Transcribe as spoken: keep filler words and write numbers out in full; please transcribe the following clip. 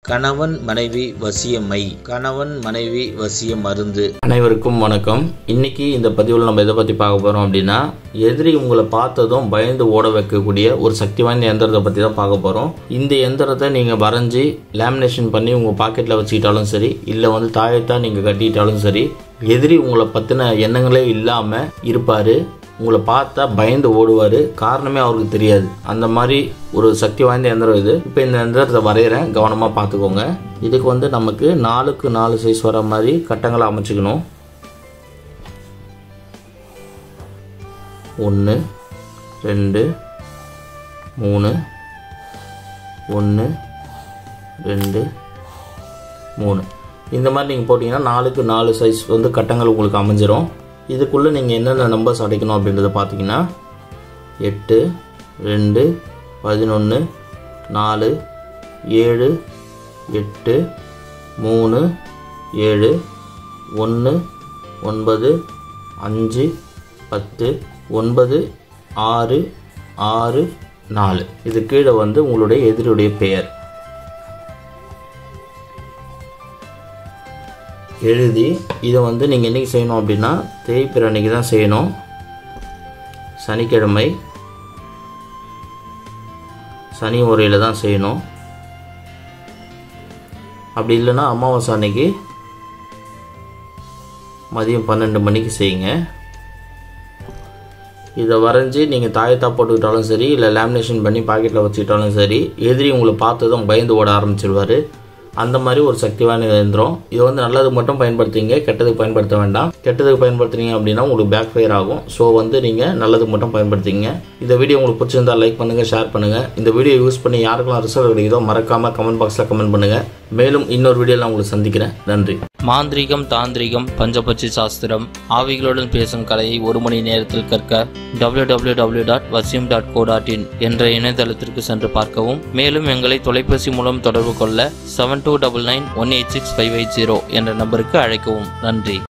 கணவன் மனைவி வசியமை கணவன் மனைவி வசிய மருந்து. அனைவருக்கும் வணக்கம். இன்னைக்கு இந்த பதிவில் நம்ம எதை பற்றி பார்க்க போகிறோம் அப்படின்னா, எதிரி உங்களை பார்த்ததும் பயந்து ஓட வைக்கக்கூடிய ஒரு சக்தி வாய்ந்த எந்திரத்தை பற்றி தான் பார்க்க போகிறோம். இந்த எந்திரத்தை நீங்கள் வரைஞ்சி லேமினேஷன் பண்ணி உங்கள் பாக்கெட்டில் வச்சுக்கிட்டாலும் சரி, இல்லை வந்து தாயத்தான் நீங்கள் கட்டிக்கிட்டாலும் சரி, எதிரி உங்களை பற்றின எண்ணங்களே இல்லாமல் இருப்பார். உங்களை பார்த்தா பயந்து ஓடுவார். காரணமே அவருக்கு தெரியாது. அந்த மாதிரி ஒரு சக்தி வாய்ந்த எந்திரம் இது. இப்போ இந்த எந்திரத்தை வரைகிறேன், கவனமாக பார்த்துக்கோங்க. இதுக்கு வந்து நமக்கு நாலுக்கு நாலு சைஸ் வர மாதிரி கட்டங்களை அமைச்சுக்கணும். ஒன்று ரெண்டு மூணு ஒன்று ரெண்டு மூணு இந்த மாதிரி நீங்கள் போட்டிங்கன்னா நாலுக்கு நாலு சைஸ் வந்து கட்டங்கள் உங்களுக்கு அமைஞ்சிரும். இதுக்குள்ளே நீங்கள் என்னென்ன நம்பர்ஸ் அடைக்கணும் அப்படின்றத பார்த்தீங்கன்னா, எட்டு ரெண்டு பதினொன்று நாலு ஏழு எட்டு மூணு ஏழு ஒன்று ஒன்பது அஞ்சு பத்து ஒன்பது ஆறு ஆறு நாலு. இது கீழே வந்து உங்களுடைய எதிரியுடைய பெயர் எழுதி இதை வந்து நீங்கள் என்றைக்கு செய்யணும் அப்படின்னா, தேய்பிறை அன்னைக்கு தான் செய்யணும். சனிக்கிழமை சனி முறையில் தான் செய்யணும். அப்படி இல்லைன்னா அமாவாசை அன்னைக்கு மதியம் பன்னெண்டு மணிக்கு செய்யுங்க. இதை வரைஞ்சி நீங்கள் தாயத்தா போட்டுக்கிட்டாலும் சரி, இல்லை லேமினேஷன் பண்ணி பாக்கெட்டில் வச்சுக்கிட்டாலும் சரி, எதிரி உங்களை பார்த்ததும் பயந்து ஓட ஆரம்பிச்சிடுவார். அந்த மாதிரி ஒரு சக்தி வாய்ந்த எந்திரம். இதை வந்து நல்லதுக்கு மட்டும் பயன்படுத்திங்க, கெட்டதுக்கு பயன்படுத்த வேண்டாம். கெட்டதுக்கு பயன்படுத்துனீங்க அப்படின்னா உங்களுக்கு பேக் ஃபயர் ஆகும். ஸோ வந்து நீங்கள் நல்லதுக்கு மட்டும் பயன்படுத்திங்க. இந்த வீடியோ உங்களுக்கு பிடிச்சிருந்தால் லைக் பண்ணுங்கள், ஷேர் பண்ணுங்கள். இந்த வீடியோ யூஸ் பண்ணி யாருக்கெல்லாம் ரிசல்ட் கிடைக்குதோ மறக்காமல் கமெண்ட் பாக்ஸில் கமெண்ட் பண்ணுங்கள். மேலும் இன்னொரு வீடியோவில் உங்களுக்கு சந்திக்கிறேன். நன்றி. மாந்திரீகம், தாந்திரிகம், பஞ்சபட்சி சாஸ்திரம், ஆவிகளுடன் பேசும் கலையை ஒரு மணி நேரத்தில் கற்க டபிள்யூ டபிள்யூ டபிள்யூ டாட் வசியம் டாட் கோ டாட் இன் என்ற இணையதளத்திற்கு சென்று பார்க்கவும். மேலும் எங்களை தொலைபேசி மூலம் தொடர்பு கொள்ள seven two double nine one eight six five eight zero என்ற நம்பருக்கு அழைக்கவும். நன்றி.